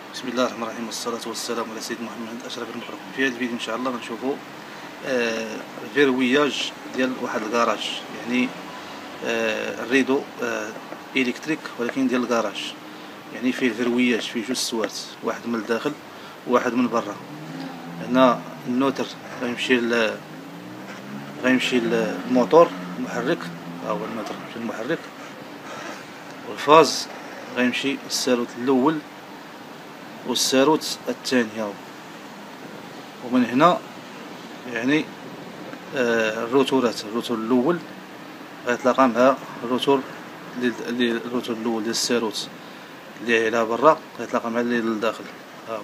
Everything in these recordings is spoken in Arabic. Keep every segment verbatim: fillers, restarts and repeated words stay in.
بسم الله الرحمن الرحيم، والصلاة والسلام على سيدنا محمد أشرف المخلوقين. في هذا الفيديو إن شاء الله غنشوفوا آه فيروياج ديال واحد الكراج، يعني آه الريدو آه إلكتريك ولكن ديال الكراج، يعني فيه الفيروياج، فيه جوج سوارت، واحد من الداخل وواحد من برا. هنا النوتر غيمشي ل غيمشي للموتور المحرك، ها هو النوتر غيمشي للمحرك، والفاز غيمشي للساروت الأول والساروت الثاني هاو. ومن هنا يعني آه الروتورات، الروتور الاول غيتلاقى مع الروتور اللي الروتور الاول ديال الساروت اللي على برا غيتلاقى مع اللي للداخل هاو،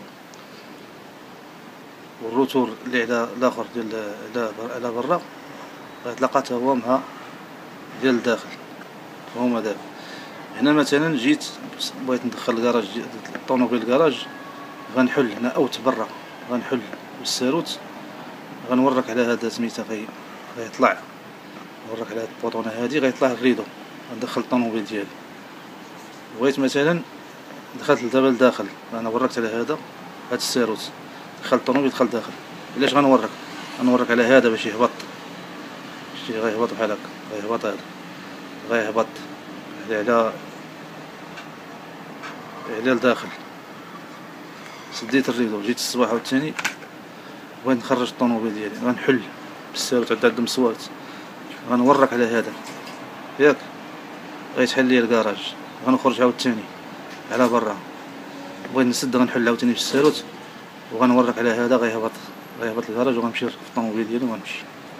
والروتور اللي على الاخر ديال على برا غيتلاقى حتى هو مع ديال الداخل. فهما دابا هنا مثلا جيت بغيت ندخل الكراج الطونوبيل الكراج، غنحل هنا اوت برا، غنحل بالساروت، غنورك على هذا سميتها غي غيطلع، نورك على هاد البوطونه هادي غيطلع الريدو، غندخل الطونوبيل ديالي. بغيت مثلا دخلت دابا لداخل، انا وركت على هذا هاد الساروت، دخلت الطونوبيل دخل داخل. علاش غنورك؟ غنورك على هذا باش يهبط، شتي غيهبط بحال هكا، غيهبط هذا غيهبط على على على لداخل. سديت الريدو، جيت الصباح عاوتاني بغيت نخرج الطونوبيل ديالي، غنحل بالساروت عاد عندهم سوارت، غنورك على هذا ياك، غيتحل لي الكراج، غنخرج عاوتاني على برا، بغيت نسد غنحل عاوتاني بالساروت وغنورك على هذا غيهبط غيهبط الكراج، وغنمشي نركب الطونوبيل ديالي وغنمشي.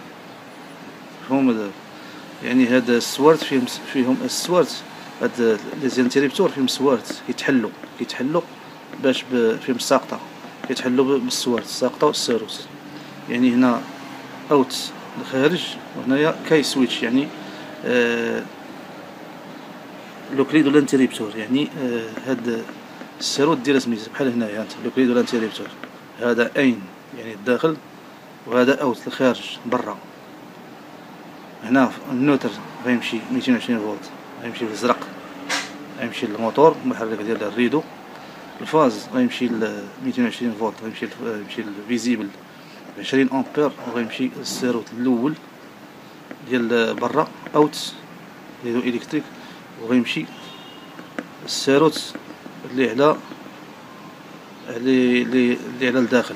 مفهوم دابا؟ يعني هاد السوارت فيهم فيهم السوارت، هاد لي زانتيريبتور فيهم سوارت كيتحلوا كيتحلوا باش فيهم الساقطه، كيتحلوا بالسوارت الساقطه والساروت. يعني هنا اوت الخارج، وهنايا كاي سويتش، يعني آه لوكليدو لانتيريبتور، يعني آه هاد الساروت ديال سميتو بحال هنايا انت لوكليدو لانتيريبتور، هذا اين يعني الداخل، وهذا اوت الخارج برا. هنا النوتر غيمشي ميتين وعشرين فولت، غيمشي للازرق، غيمشي للموتور المحرك ديال الريدو. الفاز غيمشي ل ميتين وعشرين فولت، غيمشي غيمشي للفيزيبل عشرين امبير، وغيمشي للساروت الاول ديال برا اوت ريدو الكتريك، وغيمشي الساروت اللي على اللي اللي على الداخل.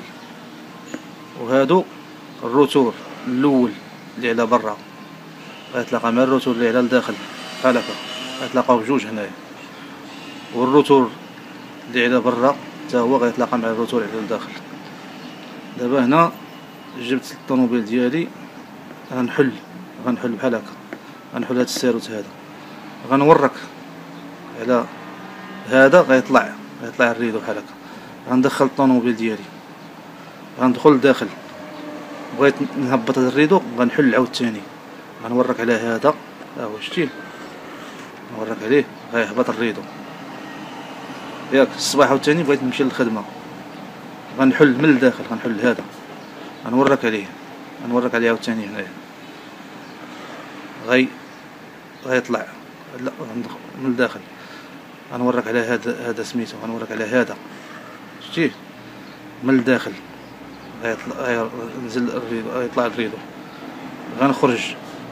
وهادو الروتور الاول اللي على برا غيتلاقى مع الروتور اللي على الداخل بحال هكا، غيتلاقاو بجوج هنايا، والروتور اللي على برا حتى هو غيتلاقى مع الروتور على الداخل. دابا هنا جبت الطونوبيل ديالي، غنحل غنحل بحال هكا، غنحل هاد الساروت هذا، غنورك على هذا غيطلع غيطلع الريدو بحال هكا. غندخل الطونوبيل ديالي، غندخل لداخل، بغيت نهبط هاد الريدو غنحل عاوتاني، غنورك على هذا، ها هو شتيه، نورك عليه غيهبط الريدو ياك. الصباح عاوتاني بغيت نمشي للخدمه، غنحل من الداخل، غنحل هذا، غنورك عليه غنورك عليه عاوتاني هنايا، غي غيطلع لا من الداخل، غنورك على هذا هذا سميتو، غنورك على هذا شتيه من الداخل، غيطلع غينزل الريدو، غيطلع الريدو، غنخرج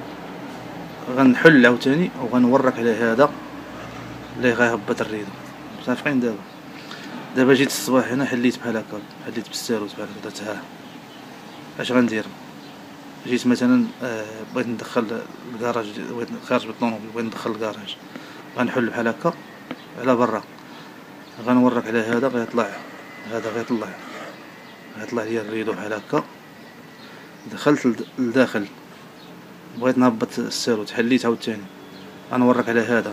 غنحل عاوتاني وغنورك على هذا اللي غيهبط الريدو. متفقين؟ دابا دابا جيت الصباح هنا حليت بحال هكا، حليت بالساروت بحال هكا، درت ها اش غندير؟ جيت مثلا آه بغيت ندخل الكراج، بغيت خارج بالطونوبيل بغيت ندخل الكراج، غنحل بحال هكا على برا، غنورك على هذا غيطلع هذا غيطلع غيطلع لي الريدو بحال هكا. دخلت لداخل، بغيت نهبط الساروت، حليت عاوتاني، غنورك على هذا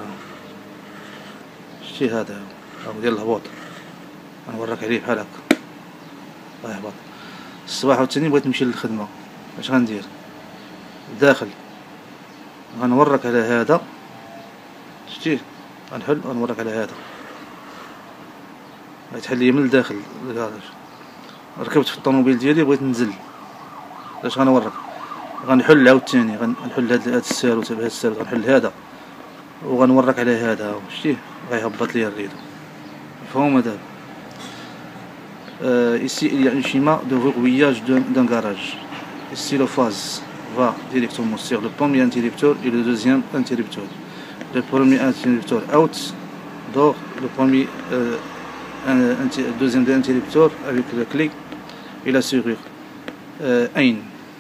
شتي، هذا هو ديال الهبوط، غنورك عليه بحال هكا غيهبط. الصباح عاوتاني بغيت نمشي للخدمه، اش غندير؟ داخل غنورك على هذا شتيه، غنحل غنورك على هذا، غيتحل لي من الداخل الكراج. ركبت في الطونوبيل ديالي بغيت ننزل، اش غنورك؟ غنحل عاوتاني، غنحل هاد الساروت بهاد الساروت، غنحل هذا وغنورك على هذا شتيه، غيهبط لي الريدو. مفهومه دابا؟ Euh, ici, il y a un schéma de verrouillage d'un garage. Ici, le phase va directement sur le premier interrupteur et le deuxième interrupteur. Le premier interrupteur out, dort le premier, euh, un, un, deuxième interrupteur avec la clé et la serrure. Euh, ein.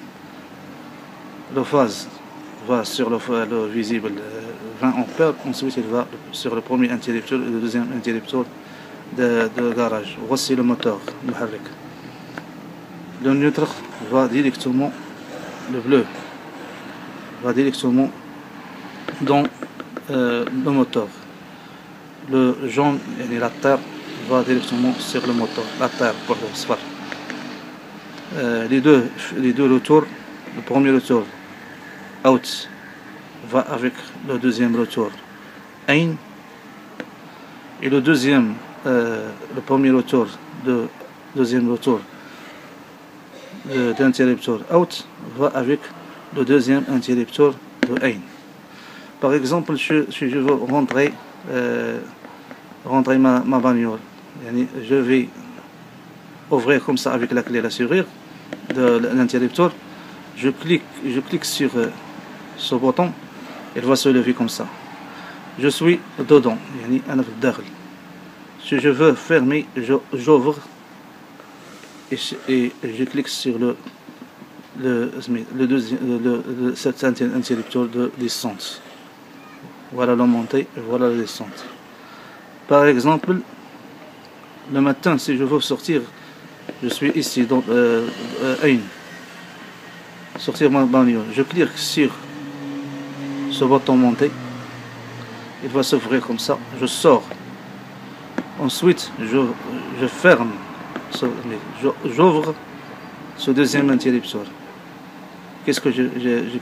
Le phase va sur le, le visible vingt ampères, ensuite il va sur le premier interrupteur et le deuxième interrupteur de, de garage. Voici le moteur محرك. Le neutre va directement, le bleu va directement dans euh, le moteur. Le jaune et la terre va directement sur le moteur, la terre pour le sphère. Euh, les deux les deux retours, le premier retour out va avec le deuxième retour ein, et le deuxième euh, le premier retour de deuxième retour d'interrupteur out va avec le deuxième interrupteur de ein. Par exemple, si je, je veux rentrer euh, rentrer ma, ma bagnole, je vais ouvrir comme ça avec la clé la serrure de l'interrupteur, je clique je clique sur euh, ce bouton, il va se lever comme ça. Je suis dedans, يعني أنا في الداخل. Si je veux fermer, j'ouvre et, et je clique sur le le le deuxième le, le, cet interrupteur de descente. Voilà la montée et voilà la descente. Par exemple, le matin, si je veux sortir, je suis ici dans euh, euh, ein, sortir ma bagnole, je clique sur ce bouton monter, il va s'ouvrir comme ça, je sors, ensuite je, je ferme, j'ouvre ce deuxième interrupteur. Qu'est-ce que je, je, je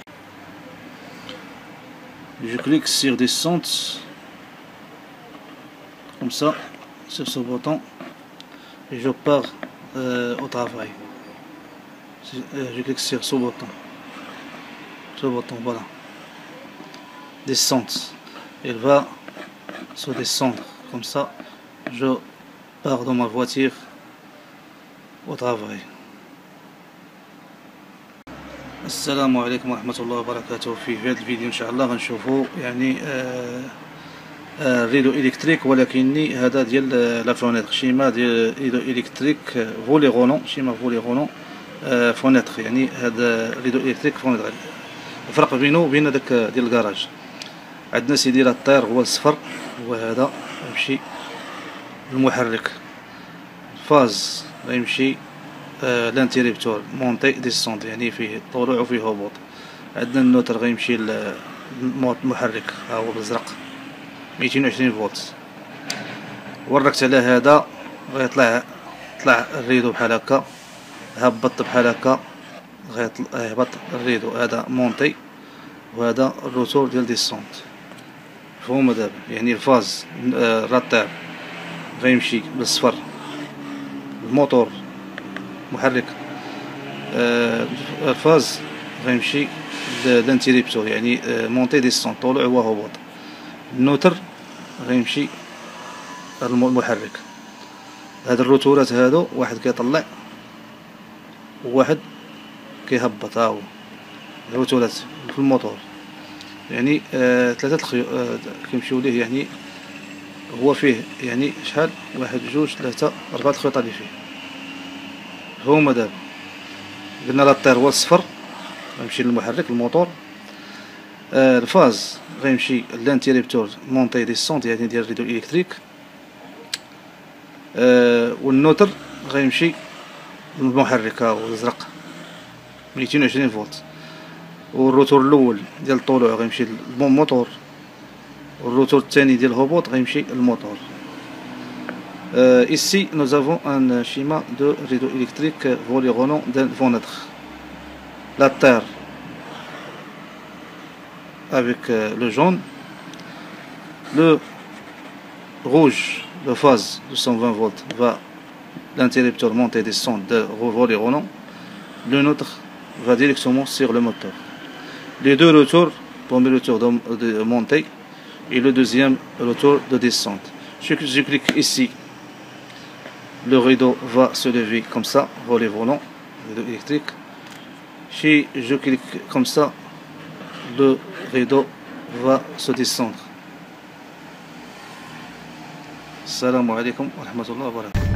je clique sur descente comme ça sur ce bouton et je pars euh, au travail. Je clique sur ce bouton, ce bouton, voilà, descente, il va se descendre comme ça, je pars dans ma voiture au travail. السلام عليكم ورحمة الله وبركاته. في هذا الفيديو إن شاء الله غنشوفوا يعني آه آه ريدو إلكتريك، ولكني هذا ديال لا فونيتر، شيما ديال ريدو إلكتريك فولي غولون، شيما فولي غولون آه فونيتر، يعني هذا ريدو إلكتريك فونيتر. الفرق بينه وبين هذاك ديال الكراج، عندنا سيدي لا الطير هو الصفر، وهذا يمشي المحرك. الفاز غيمشي آه لانتيريبتور مونتي ديسونت، يعني فيه طلوع وفيه هبوط. عندنا النوتر غيمشي المحرك، ها هو الازرق ميتين وعشرين فولت. وركت على هذا غيطلع طلع الريدو بحال هكا، هبط بحال هكا غيهبط الريدو. هذا مونتي وهذا الروتور ديال ديسونت. فهموا دابا؟ يعني الفاز آه الرطاب غيمشي بالصفر، الموتور محرك آه الفاز غيمشي لانتيريبتور، يعني آه مونتي ديسونت، طلوع وهبوط. النوتر غيمشي المحرك. هاد الروتورات هادو واحد كيطلع وواحد كيهبط، ها هو الروتورات في الموتور، يعني آه ثلاثة الخيو آه كيمشيو ليه، يعني هو فيه يعني شحال، واحد جوج ثلاثة أربعة الخيوط اللي فيه. هما دابا قلنا لا طير هو الصفر غيمشي للمحرك الموتور. آه الفاز غيمشي لانتيريبتور مونتي ديسونت، يعني ديال الريدو الكتريك. آه والنوتر غيمشي للمحرك، ها هو الازرق ميتين وعشرين فولت. والروتور الاول ديال الطلوع غيمشي للموتور، والروتور الثاني ديال الهبوط غيمشي للموتور. Euh, ici, nous avons un schéma de rideau électrique volet roulant d'un fenêtre. La terre avec euh, le jaune, le rouge, le phase de cent vingt volts va l'interrupteur monte et descend de volet roulant. Le nôtre va directement sur le moteur. Les deux retours, premier retour de, de montée et le deuxième retour de descente. Je, je clique ici le rideau va se lever comme ça, volet volant, rideau électrique. Si je clique comme ça, le rideau va se descendre. Assalamu alaikum wa rahmatullahi wa barakatuh.